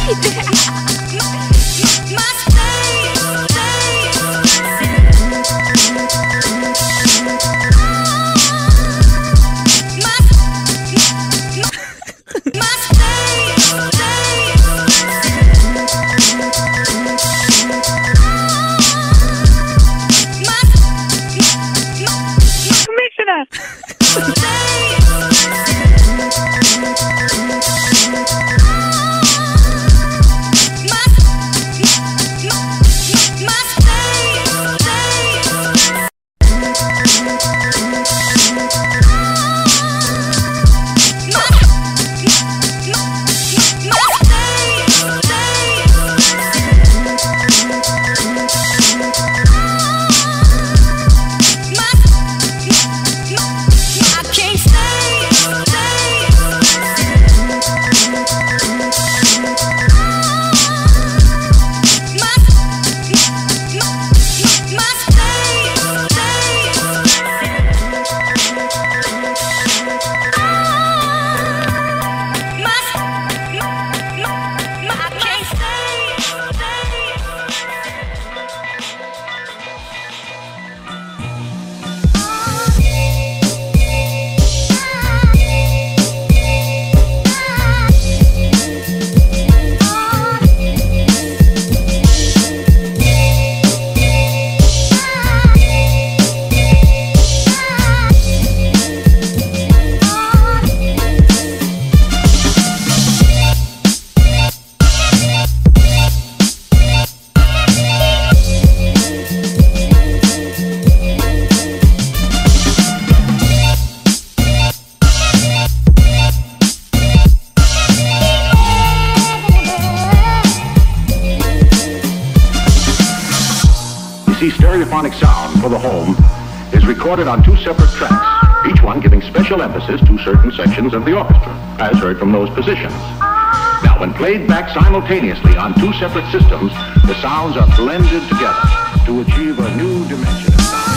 Stereophonic sound for the home is recorded on two separate tracks, each one giving special emphasis to certain sections of the orchestra, as heard from those positions. Now, when played back simultaneously on two separate systems, the sounds are blended together to achieve a new dimension of sound.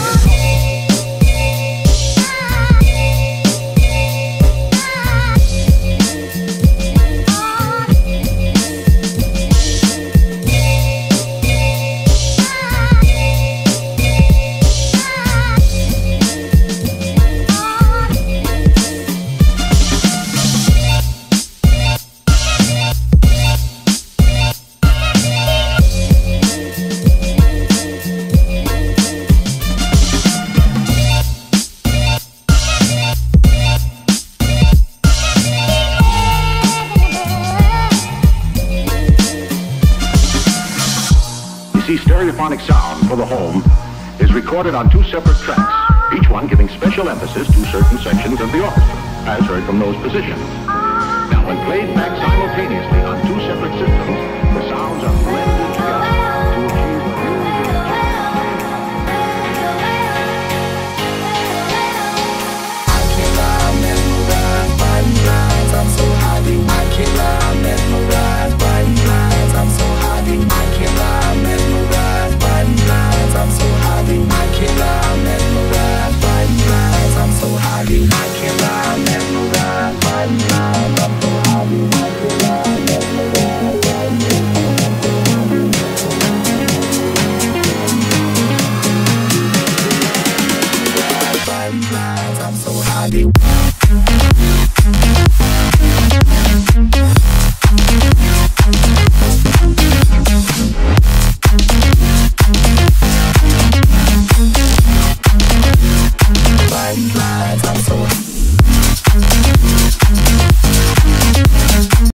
Stereophonic sound for the home is recorded on two separate tracks, each one giving special emphasis to certain sections of the orchestra, as heard from those positions. Now, when played back simultaneously